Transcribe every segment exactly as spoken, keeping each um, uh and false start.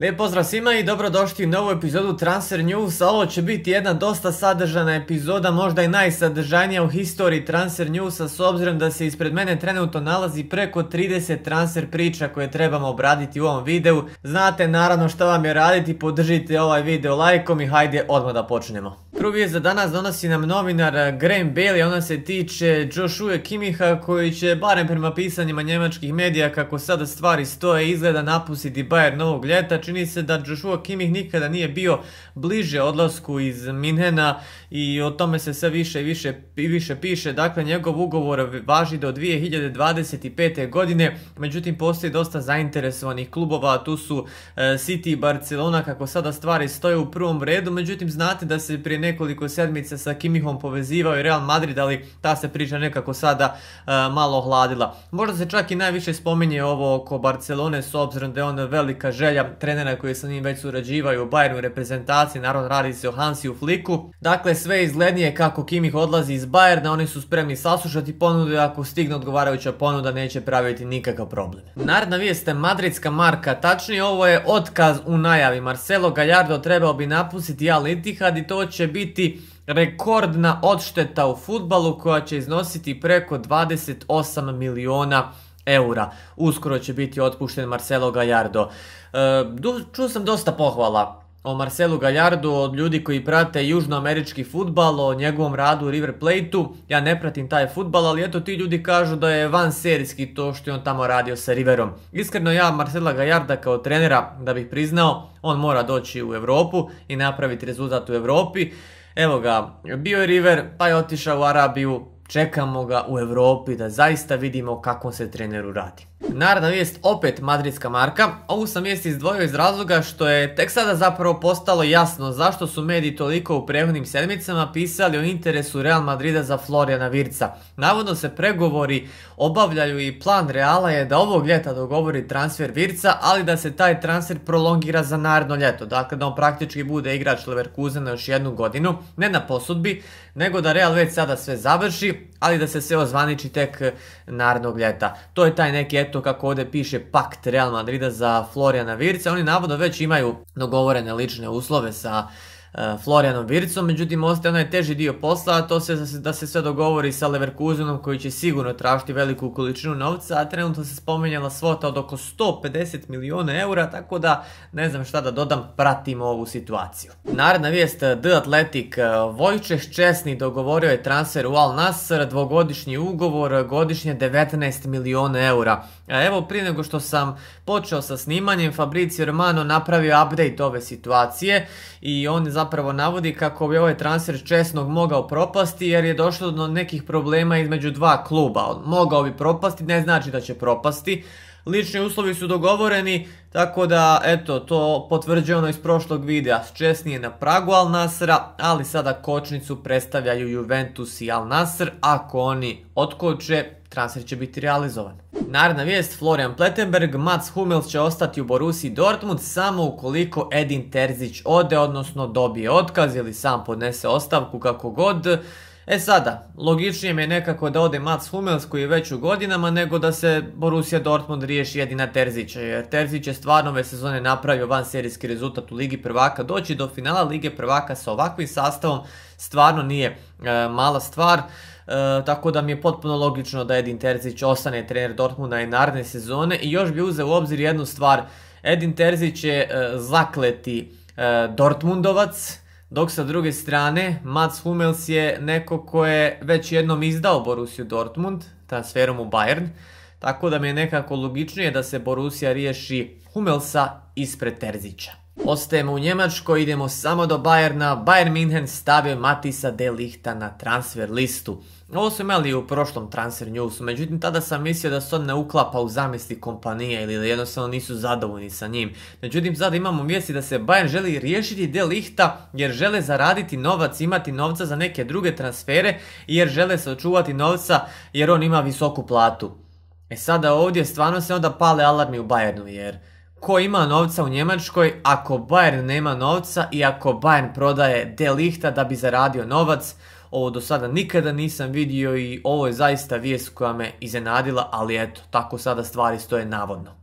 Lijep pozdrav svima i dobrodošli u novu epizodu Transfer News. Ovo će biti jedna dosta sadržana epizoda, možda i najsadržajnija u historiji Transfer Newsa, s obzirom da se ispred mene trenutno nalazi preko trideset transfer priča koje trebamo obraditi u ovom videu. Znate naravno šta vam je raditi, podržite ovaj video lajkom i hajde odmah da počnemo. Prvu vijest za danas donosi nam novinar Graham Bailey, ona se tiče Joshua Kimmicha koji će, barem prema pisanjima njemačkih medija kako sada stvari stoje, izgleda napustiti Bayern novog ljeta. Čini se da Joshua Kimmich nikada nije bio bliže odlasku iz Minhena i o tome se sve više i više, i više piše. Dakle, njegov ugovor važi do dvije hiljade dvadeset pete. godine, međutim postoji dosta zainteresovanih klubova, tu su e, City i Barcelona kako sada stvari stoje u prvom redu. Međutim, znate da se prije nekoliko sedmica sa Kimmichom povezivao i Real Madrid, ali ta se priča nekako sada e, malo ohladila. Možda se čak i najviše spominje ovo oko Barcelone, s obzirom da je on velika želja trenera koji sa njim već surađivaju u Bayernu reprezentaciji, naravno radi se o Hansiju Flicku. Dakle, sve izglednije kako Kimmich odlazi iz Bayerna, oni su spremni saslušati ponudu, ako stigne odgovarajuća ponuda neće praviti nikakav problem. Naredna vijest je madridska Marka, tačnije ovo je otkaz u najavi. Marcelo Gallardo trebao bi napustiti Al Ittihad i to će biti rekordna odšteta u fudbalu koja će iznositi preko dvadeset osam miliona eura. Uskoro će biti otpušten Marcelo Gallardo. E, čuo sam dosta pohvala o Marcelu Gallardu od ljudi koji prate južnoamerički fudbal, o njegovom radu u River Plateu. Ja ne pratim taj fudbal, ali eto ti ljudi kažu da je vanserijski to što je on tamo radio sa Riverom. Iskreno ja Marcela Gallarda kao trenera, da bih priznao, on mora doći u Europu i napraviti rezultat u Europi. Evo ga, bio je River, pa je otišao u Arabiju, čekamo ga u Europi da zaista vidimo kako se treneru radi. Naredna vijest opet madridska Marka. Ovu sam vijest izdvojio iz razloga što je tek sada zapravo postalo jasno zašto su mediji toliko u prethodnim sedmicama pisali o interesu Real Madrida za Floriana Wirtza. Navodno se pregovori obavljaju i plan Reala je da ovog ljeta dogovori transfer Wirtza, ali da se taj transfer prolongira za naredno ljeto. Dakle, da on praktički bude igrač Leverkusena još jednu godinu, ne na posudbi, nego da Real već sada sve završi, ali da se sve ozvaniči tek narednog ljeta. To je taj neki, eto kako ovdje piše, pakt Real Madrida za Floriana Wirtza. Oni navodno već imaju dogovorene lične uslove sa Florianom Wirtzom, međutim ostaje onaj teži dio posla, a to se da se sve dogovori sa Leverkusenom koji će sigurno tražiti veliku količinu novca, a trenutno se spominjala svota od oko sto pedeset miliona eura, tako da ne znam šta da dodam, pratimo ovu situaciju. Naredna vijest, The Athletic, Vojčeh Ščesni dogovorio je transfer u Al Nassr, dvogodišnji ugovor, godišnje devetnaest miliona eura. A evo, prije nego što sam počeo sa snimanjem, Fabrizio Romano napravio update ove situacije i on zapravo navodi kako bi ovaj transfer Ščesnog mogao propasti jer je došlo do nekih problema između dva kluba. Mogao bi propasti, ne znači da će propasti. Lični uslovi su dogovoreni, tako da eto, to potvrđuje ono iz prošlog videa. Ščesni je na pragu Al Nassra, ali sada kočnicu predstavljaju Juventus i Al Nassr. Ako oni otkoče, transfer će biti realizovan. Naredna vijest, Florian Plettenberg, Mats Hummels će ostati u Borussiji Dortmund samo ukoliko Edin Terzić ode, odnosno dobije otkaz ili sam podnese ostavku, kako god. E sada, logičnije mi je nekako da ode Mats Hummels koji je već u godinama nego da se Borussia Dortmund riješi Edina Terzića, jer Terzić je stvarno ove sezone napravio vanserijski rezultat u Ligi prvaka. Doći do finala Lige prvaka sa ovakvim sastavom stvarno nije e, mala stvar. E, tako da mi je potpuno logično da Edin Terzić ostane trener Dortmunda i naredne sezone. I još bi uzeo u obzir jednu stvar, Edin Terzić je e, zakleti e, Dortmundovac, dok sa druge strane Mats Hummels je neko ko je već jednom izdao Borussiju Dortmund transferom u Bayern, tako da mi je nekako logičnije da se Borussia riješi Hummelsa ispred Terzića. Ostajemo u Njemačkoj, idemo samo do Bayerna. Bayern München stavio Matthijsa de Lichta na transfer listu. Ovo su imali u prošlom Transfer Newsu, međutim tada sam mislio da se on ne uklapa u zamisli kompanije ili da jednostavno nisu zadovoljni sa njim. Međutim, sada imamo vijesti da se Bayern želi riješiti de Lichta jer žele zaraditi novac, imati novca za neke druge transfere i jer žele se očuvati novca jer on ima visoku platu. E sada ovdje stvarno se onda pale alarmi u Bayernu, jer ko ima novca u Njemačkoj ako Bayern nema novca i ako Bayern prodaje de Lichta da bi zaradio novac? Ovo do sada nikada nisam vidio i ovo je zaista vijest koja me iznenadila, ali eto, tako sada stvari stoje navodno.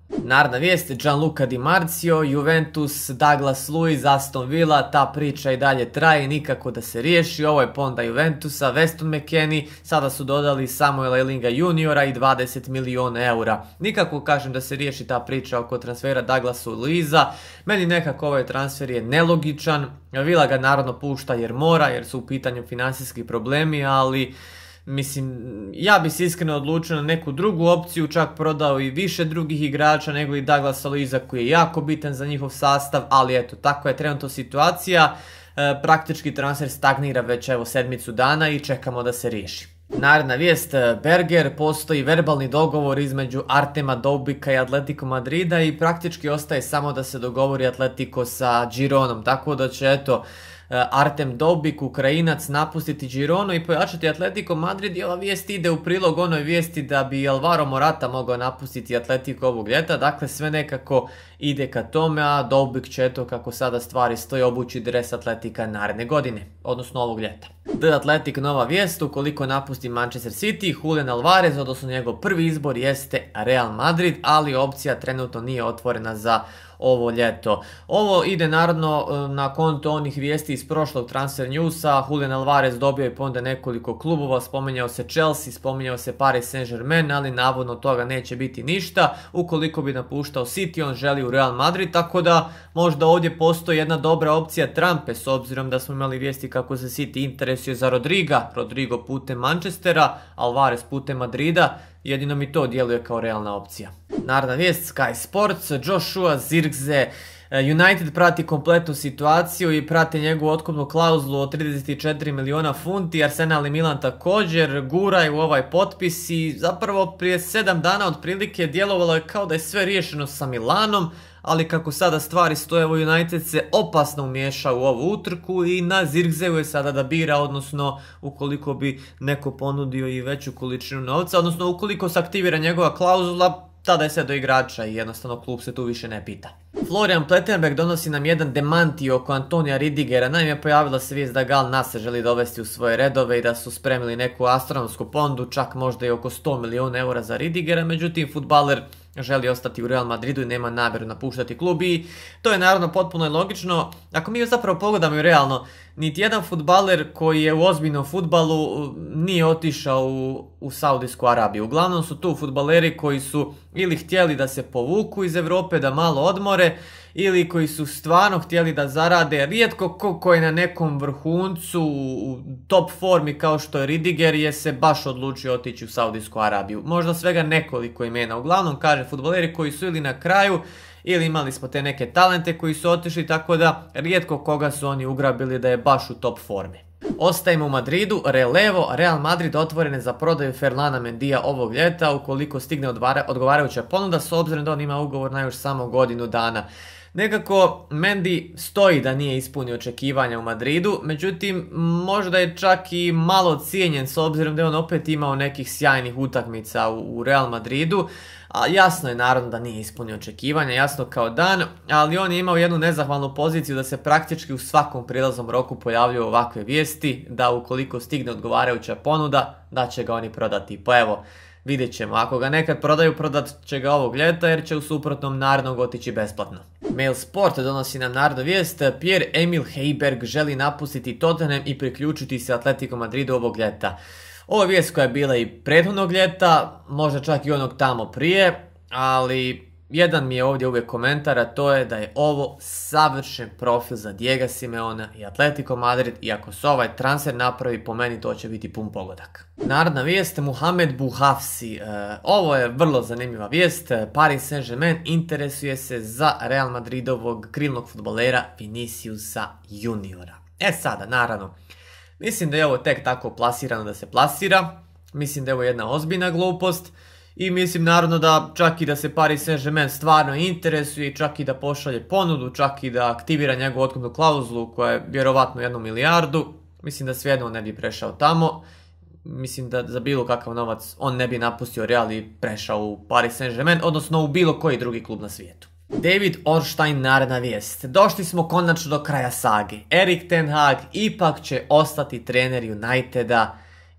Naredna vijest, Gianluca Di Marzio, Juventus, Douglas Luiz, Aston Villa, ta priča i dalje traje, nikako da se riješi. Ovo je ponda Juventusa, Weston McKennie, sada su dodali Samuela Elinga juniora i dvadeset milijuna eura. Nikako kažem da se riješi ta priča oko transfera Douglasu Luiza, meni nekako ovaj transfer je nelogičan. Villa ga naravno pušta jer mora, jer su u pitanju financijski problemi, ali mislim, ja bi se iskreno odlučio na neku drugu opciju, čak prodao i više drugih igrača nego i Douglasa Luiza koji je jako bitan za njihov sastav, ali eto, tako je trenutno situacija, e, praktički transfer stagnira već evo sedmicu dana i čekamo da se riješi. Naredna vijest, Berger, postoji verbalni dogovor između Artema Doubika i Atletico Madrida i praktički ostaje samo da se dogovori Atletico sa Gironom, tako da će eto Artem Doubik, Ukrajinac, napustiti Gironu i pojačati Atletico Madrid i ova vijest ide u prilog onoj vijesti da bi Alvaro Morata mogao napustiti Atletico ovog ljeta, dakle sve nekako ide ka tome, a Doubik će eto kako sada stvari stoje obući dres Atletika naredne godine, odnosno ovog ljeta. The Athletic nova vijest, ukoliko napusti Manchester City, Julian Alvarez, odnosno njegov prvi izbor jeste Real Madrid, ali opcija trenutno nije otvorena za ovo ljeto. Ovo ide naravno na konto onih vijesti iz prošlog Transfer Newsa. Julian Alvarez dobio je onda nekoliko klubova, spominjao se Chelsea, spominjao se Paris Saint-Germain, ali navodno toga neće biti ništa. Ukoliko bi napuštao City, on želi u Real Madrid, tako da možda ovdje postoji jedna dobra opcija Trampe, s obzirom da smo imali vijesti kako se City interesuje za Rodriga, Rodrigo putem Manchestera, Alvarez putem Madrida. Jedino mi to djeluje kao realna opcija. Naredna vijest, Sky Sports, Joshua Zirkzee. United prati kompletnu situaciju i prati njegovu otkupnu klauzulu od trideset četiri milijuna funti, Arsenal i Milan također guraju ovaj potpis i zapravo prije sedam dana otprilike djelovalo je kao da je sve riješeno sa Milanom, ali kako sada stvari stoje, United se opasno umiješao u ovu utrku i na Zirkzeeu je sada da bira, odnosno ukoliko bi neko ponudio i veću količinu novca, odnosno ukoliko se aktivira njegova klauzula, tada je sve do igrača i jednostavno klub se tu više ne pita. Florian Plettenberg donosi nam jedan demanti oko Antonija Rüdigera. Naime, pojavila se vijest da Gal Nasser želi dovesti u svoje redove i da su spremili neku astronomsku pondu, čak možda i oko sto milijuna eura za Rüdigera, međutim fudbaler želi ostati u Real Madridu i nema namjeru napuštati klub i to je naravno potpuno logično. Ako mi zapravo pogledamo i realno, niti jedan fudbaler koji je u ozbiljnom fudbalu nije otišao u, u Saudijsku Arabiju. Uglavnom su tu fudbaleri koji su ili htjeli da se povuku iz Europe, da malo odmore, ili koji su stvarno htjeli da zarade. Rijetko ko koji je na nekom vrhuncu u top formi kao što je Rüdiger je se baš odlučio otići u Saudijsku Arabiju. Možda svega nekoliko imena. Uglavnom, kaže, fudbaleri koji su ili na kraju ili imali smo te neke talente koji su otišli, tako da rijetko koga su oni ugrabili da je baš u top formi. Ostajemo u Madridu, Relevo, Real Madrid otvorene za prodaju Ferlana Mendija ovog ljeta ukoliko stigne odgovarajuća ponuda, s obzirom da on ima ugovor na još samo godinu dana. Nekako Mendy stoji da nije ispunio očekivanja u Madridu, međutim možda je čak i malo cijenjen s obzirom da je on opet imao nekih sjajnih utakmica u Real Madridu. A jasno je naravno da nije ispunio očekivanja, jasno kao dan, ali on je imao jednu nezahvalnu poziciju da se praktički u svakom prilaznom roku pojavljuju ovakve vijesti, da ukoliko stigne odgovarajuća ponuda, da će ga oni prodati. Pa evo, vidjet ćemo, ako ga nekad prodaju, prodat će ga ovog ljeta jer će u suprotnom narednog otići besplatno. Mail Sport donosi nam narednu vijest, Pierre-Emil Højbjerg želi napustiti Tottenham i priključiti se Atletico Madridu ovog ljeta. Ovo je vijest koja je bila i prethodnog ljeta, možda čak i onog tamo prije, ali jedan mi je ovdje uvijek komentar, a to je da je ovo savršen profil za Diego Simeona i Atletico Madrid i ako se ovaj transfer napravi, po meni to će biti pun pogodak. Naredna vijest, Mohamed Bouhafsi. E, ovo je vrlo zanimljiva vijest. Paris Saint-Germain interesuje se za Real Madridovog krilnog fudbalera Viniciusa juniora. E sada, naravno, mislim da je ovo tek tako plasirano da se plasira, mislim da je ovo jedna ozbiljna glupost i mislim naravno da čak i da se Paris Saint-Germain stvarno interesuje, čak i da pošalje ponudu, čak i da aktivira njegovu otkupnu klauzulu koja je vjerovatno jednu milijardu, mislim da svejedno on ne bi prešao tamo, mislim da za bilo kakav novac on ne bi napustio Real i prešao u Paris Saint-Germain, odnosno u bilo koji drugi klub na svijetu. David Ornstein, naredna vijest. Došli smo konačno do kraja sage. Erik ten Hag ipak će ostati trener Uniteda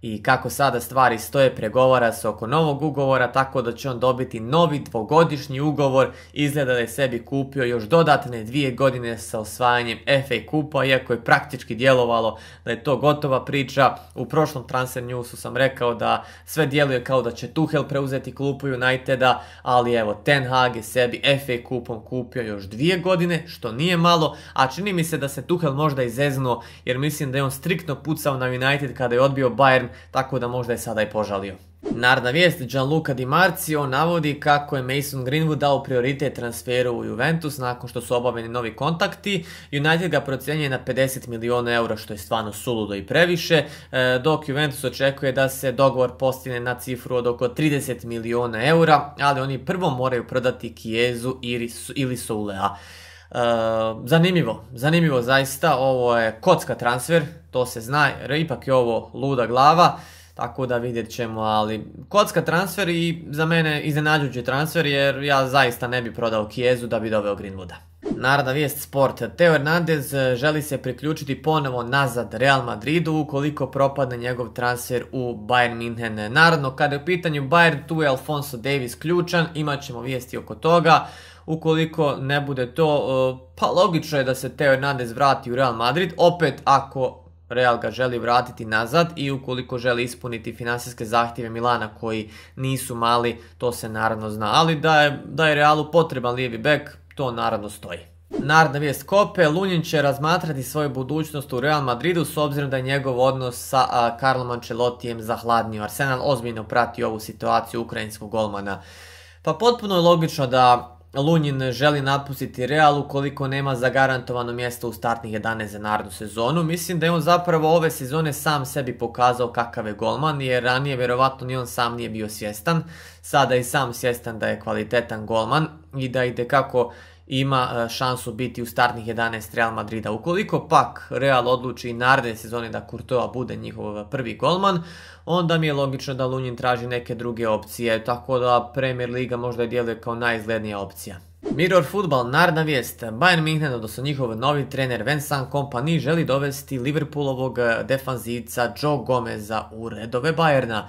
i kako sada stvari stoje, pregovara se oko novog ugovora, tako da će on dobiti novi dvogodišnji ugovor. Izgleda da je sebi kupio još dodatne dvije godine sa osvajanjem F A kupa, iako je praktički djelovalo da je to gotova priča. U prošlom Transfer Newsu sam rekao da sve djeluje kao da će Tuchel preuzeti klupu Uniteda, ali evo, Ten Hag je sebi F A kupom kupio još dvije godine, što nije malo, a čini mi se da se Tuchel možda izeznuo, jer mislim da je on striktno pucao na United kada je odbio Bayern, tako da možda je sada i požalio. Naredna vijest, Gianluca Di Marzio navodi kako je Mason Greenwood dao prioritet transferu u Juventus nakon što su obavljeni novi kontakti. United ga procjenjuje na pedeset milijuna eura, što je stvarno suludo i previše, dok Juventus očekuje da se dogovor postigne na cifru od oko trideset milijuna eura, ali oni prvo moraju prodati Chiesu ili Soulea. Uh, zanimljivo, zanimljivo zaista, ovo je kocka transfer, to se zna, jer ipak je ovo luda glava, tako da vidjet ćemo, ali kocka transfer i za mene iznenađujući transfer, jer ja zaista ne bi prodao Chiesu da bi doveo Greenwooda. Naredna vijest sport, Theo Hernandez želi se priključiti ponovo nazad Real Madridu ukoliko propadne njegov transfer u Bayern München. Naravno, kada je u pitanju Bayern, tu je Alphonso Davies ključan, imat ćemo vijesti oko toga. Ukoliko ne bude to, pa logično je da se Theo Hernandez vrati u Real Madrid, opet ako Real ga želi vratiti nazad i ukoliko želi ispuniti financijske zahtjeve Milana koji nisu mali, to se naravno zna, ali da je, da je Realu potreban lijevi bek, to naravno stoji. Naredna vijest Kope, Lunin će razmatrati svoju budućnost u Real Madridu s obzirom da je njegov odnos sa a, Carlom Ancelottijem zahladnio. Arsenal ozbiljno prati ovu situaciju ukrajinskog golmana. Pa potpuno je logično da Lunin želi napustiti Real ukoliko nema zagarantovano mjesto u startnih jedanaest za narednu sezonu. Mislim da je on zapravo ove sezone sam sebi pokazao kakav je golman, jer ranije vjerovatno ni on sam nije bio svjestan. Sada je i sam svjestan da je kvalitetan golman i da itekako ima šansu biti u startnih jedanaest Real Madrida. Ukoliko pak Real odluči i naredne sezone da Courtois bude njihov prvi golman, onda mi je logično da Lunin traži neke druge opcije, tako da Premier Liga možda djeluje kao najizglednija opcija. Mirror Football, naredna vijest, Bayern München, odnosno njihov novi trener Vincent Kompany, želi dovesti Liverpoolovog defanzivca Joe Gomeza u redove Bayerna.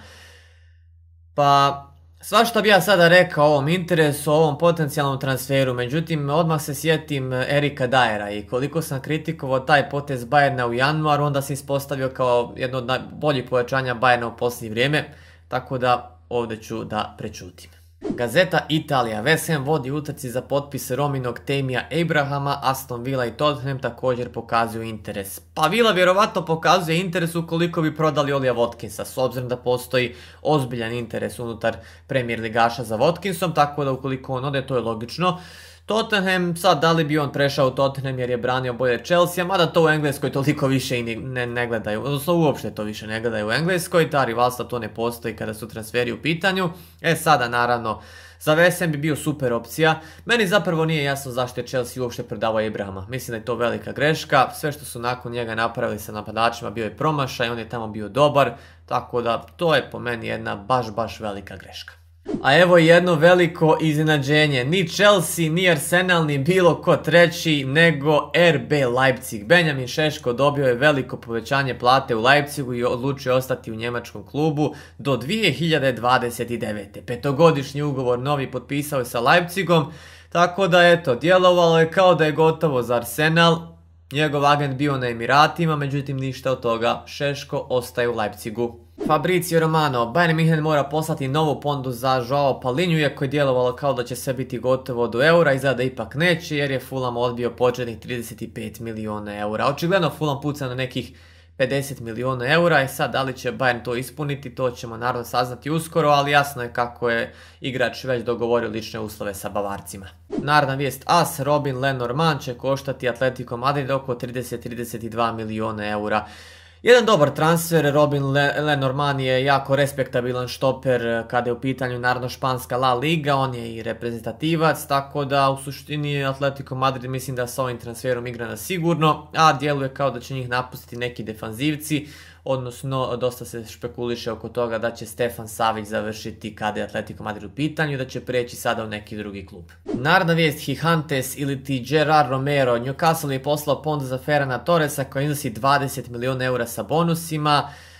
Pa svašta bi ja sada rekao o ovom interesu, o ovom potencijalnom transferu, međutim odmah se sjetim Erika Dyera i koliko sam kritikovao taj potez Bayerna u januaru, onda se ispostavio kao jedno od boljih pojačanja Bayerna u posljednje vrijeme, tako da ovdje ću da prečutim. Gazeta Italija, West Ham vodi utrci za potpis Rominog Tamija Abrahama, Aston Villa i Tottenham također pokazuju interes. Pa Villa vjerovatno pokazuje interes ukoliko bi prodali Olija Watkinsa, s obzirom da postoji ozbiljan interes unutar Premier ligaša za Watkinsom, tako da ukoliko on ode, to je logično. Tottenham, sad da li bi on prešao u Tottenham jer je branio bolje Chelsea, mada to u Engleskoj toliko više i ne, ne gledaju, odnosno uopšte to više ne gledaju u Engleskoj, ta rivalstva to ne postoji kada su transferi u pitanju. E sada naravno, za West Ham bi bio super opcija, meni zapravo nije jasno zašto je Chelsea uopšte prodavao Abrahama, mislim da je to velika greška, sve što su nakon njega napravili sa napadačima bio je promašaj, on je tamo bio dobar, tako da to je po meni jedna baš baš velika greška. A evo jedno veliko iznenađenje, ni Chelsea, ni Arsenal, ni bilo ko treći nego R B Leipzig. Benjamin Šeško dobio je veliko povećanje plate u Leipzigu i odlučio ostati u njemačkom klubu do dvije hiljade dvadeset devete. Petogodišnji ugovor novi potpisao je sa Leipzigom, tako da eto, djelovalo je kao da je gotovo za Arsenal. Njegov agent bio na Emiratima, međutim ništa od toga, Šeško ostaje u Leipzigu. Fabrizio Romano, Bayern München mora poslati novu ponudu za Joao Paulinho, iako je djelovalo kao da će sve biti gotovo do eura, izgleda da ipak neće jer je Fulham odbio početnih trideset pet milijuna eura. Očigledno Fulham puca na nekih pedeset milijuna eura i sad da li će Bayern to ispuniti, to ćemo naravno saznati uskoro, ali jasno je kako je igrač već dogovorio lične uslove sa Bavarcima. Naredna vijest As, Robin Lenormand će koštati Atletico Madrid oko trideset do trideset dva milijuna eura. Jedan dobar transfer, Robin Le Lenormand je jako respektabilan štoper kada je u pitanju naravno španska La Liga, on je i reprezentativac, tako da u suštini Atletico Madrid mislim da sa ovim transferom igra na sigurno, a djeluje kao da će njih napustiti neki defanzivci, odnosno dosta se špekuliše oko toga da će Stefan Savić završiti kada je Atletico Madrid u pitanju, da će preći sada u neki drugi klub. Naredna vijest Gigantes ili ti Gerard Romero, Newcastle je poslao ponudu za Ferrana Torresa koja iznosi dvadeset milijuna eura sa bonusima.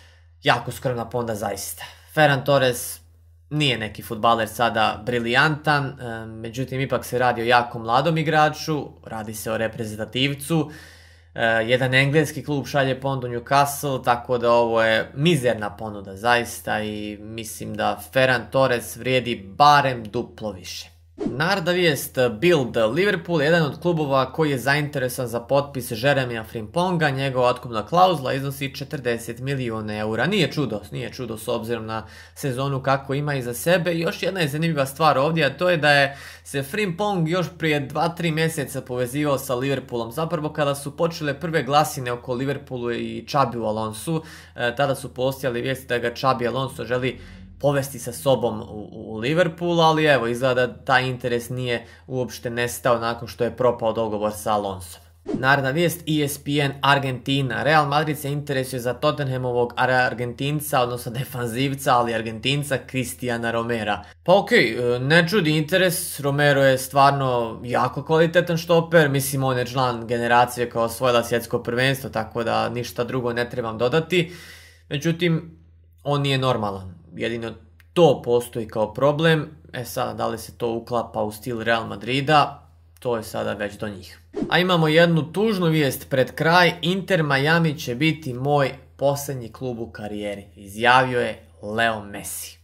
jako skromna ponuda zaista. Ferran Torres nije neki fudbaler sada briljantan, međutim ipak se radi o jako mladom igraču, radi se o reprezentativcu. Jedan engleski klub šalje ponudu Newcastle, tako da ovo je mizerna ponuda zaista i mislim da Ferran Torres vrijedi barem duplo više. Naredna vijest, Bild. Liverpool je jedan od klubova koji je zainteresovan za potpis Jeremija Frimponga, njegova otkupna klauzula iznosi četrdeset milijuna eura. Nije čudo, nije čudo s obzirom na sezonu kako ima iza sebe. I još jedna je zanimljiva stvar ovdje, a to je da je se Frimpong još prije dva tri mjeseca povezivao sa Liverpoolom. Zapravo kada su počele prve glasine oko Liverpoolu i Xabiu Alonsu, tada su postojale vijesti da ga Xabi Alonso želi povesti sa sobom u, u Liverpool, ali evo, izgleda da taj interes nije uopšte nestao nakon što je propao dogovor sa Alonsom. Naredna vijest, E S P N Argentina. Real Madrid se interesuje za Tottenhamovog Argentinca, odnosno defanzivca, ali Argentinca Cristiana Romera. Pa okej, okay, ne čudi interes, Romero je stvarno jako kvalitetan štoper, mislim on je član generacije koja osvojila svjetsko prvenstvo, tako da ništa drugo ne trebam dodati. Međutim, on nije normalan. Jedino to postoji kao problem. E sada, da li se to uklapa u stil Real Madrida, to je sada već do njih. A imamo jednu tužnu vijest pred kraj. Inter Miami će biti moj posljednji klub u karijeri, izjavio je Leo Messi.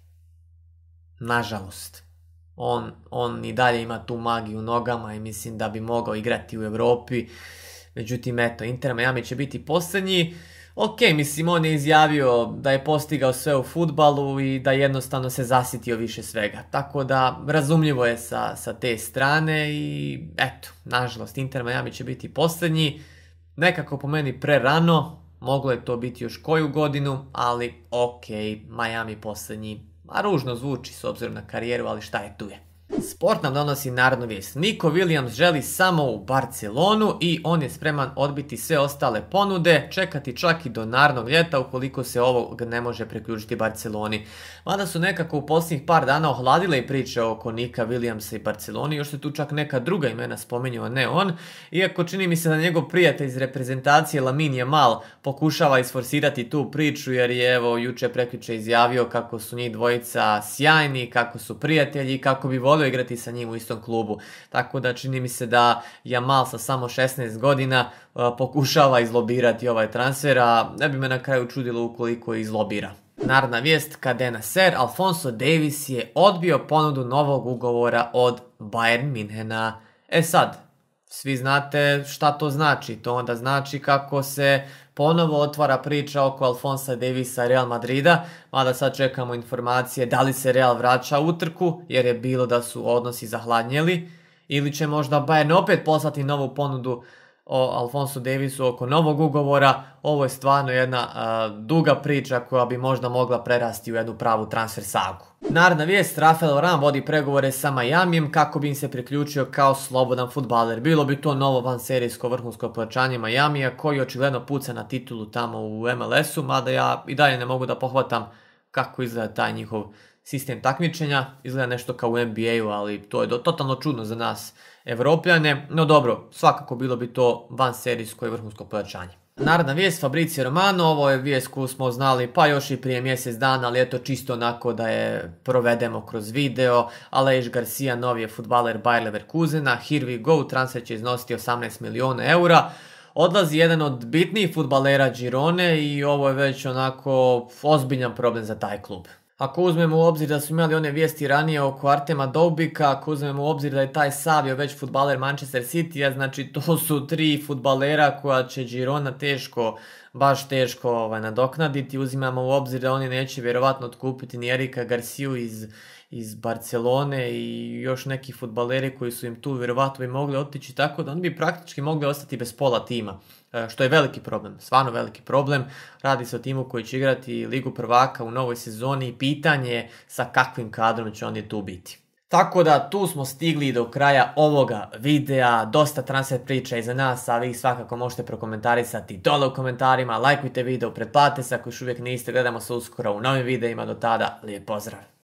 Nažalost, on, on i dalje ima tu magiju u nogama i mislim da bi mogao igrati u Europi. Međutim, eto, Inter Miami će biti posljednji. Ok, mislim, on je izjavio da je postigao sve u fudbalu i da jednostavno se zasitio više svega. Tako da, razumljivo je sa, sa te strane i eto, nažalost, Inter Miami će biti posljednji. Nekako po meni prerano, moglo je to biti još koju godinu, ali ok, Miami posljednji. A ružno zvuči s obzirom na karijeru, ali šta je tu je. Sport nam donosi narednu vijest. Nico Williams želi samo u Barcelonu i on je spreman odbiti sve ostale ponude, čekati čak i do narednog ljeta ukoliko se ovo ne može priključiti Barceloni. Mada su nekako u posljednjih par dana ohladile i priče oko Nika Williamsa i Barceloni, još se tu čak neka druga imena spominju, a ne on. Iako čini mi se da njegov prijatelj iz reprezentacije Lamine Yamal pokušava isforsirati tu priču jer je evo juče prekjuče izjavio kako su njih dvojica sjajni, kako su prijatelji i kako bi volio igrati sa njim u istom klubu. Tako da čini mi se da Yamal sa samo šesnaest godina uh, pokušava izlobirati ovaj transfer, a ne bi me na kraju čudilo ukoliko izlobira. Naredna vijest, Cadena Ser, Alphonso Davies je odbio ponudu novog ugovora od Bayern Minhena. E sad, svi znate šta to znači. To onda znači kako se ponovo otvara priča oko Alphonsa Daviesa i Real Madrida, mada sad čekamo informacije da li se Real vraća u utrku, jer je bilo da su odnosi zahladnjeli, ili će možda Bayern opet poslati novu ponudu o Alphonsu Daviesu oko novog ugovora. Ovo je stvarno jedna uh, duga priča koja bi možda mogla prerasti u jednu pravu transfer sagu. Naredna vijest, Rafael Varane vodi pregovore sa Miamijem kako bi im se priključio kao slobodan fudbaler. Bilo bi to novo vanserijsko vrhunsko pojačanje Miamija koji očigledno puca na titulu tamo u M L S-u, mada ja i dalje ne mogu da pohvatam kako izgleda taj njihov sistem takmičenja. Izgleda nešto kao u N B A-u, ali to je do, totalno čudno za nas Evropljane. No dobro, svakako bilo bi to vanserijsko i vrhunsko pojačanje. Naredna vijest, Fabrizio Romano, ovo je vijest koju smo znali pa još i prije mjesec dana, ali eto čisto onako da je provedemo kroz video. Aleix Garcia, novi je fudbaler Bayer Leverkusena, here we go, transfer će iznositi osamnaest milijuna eura. Odlazi jedan od bitnijih fudbalera Girone i ovo je već onako ozbiljan problem za taj klub. Ako uzmemo u obzir da su imali one vijesti ranije oko Artema Doubika, ako uzmemo u obzir da je taj Savio već fudbaler Manchester City, znači to su tri fudbalera koja će Girona teško, baš teško ovaj, nadoknaditi. Uzimamo u obzir da oni neće vjerovatno otkupiti ni Erika Garciju iz, iz Barcelone i još neki fudbaleri koji su im tu vjerovatno bi mogli otići, tako da oni bi praktički mogli ostati bez pola tima. Što je veliki problem, stvarno veliki problem. Radi se o timu koji će igrati Ligu prvaka u novoj sezoni i pitanje je sa kakvim kadrom će oni tu biti. Tako da tu smo stigli do kraja ovoga videa, dosta transfer priča iza nas, a vi svakako možete prokomentarisati dole u komentarima, lajkujte video, pretplatite se ako još uvijek niste, gledamo se uskoro u novim videima, do tada lijep pozdrav!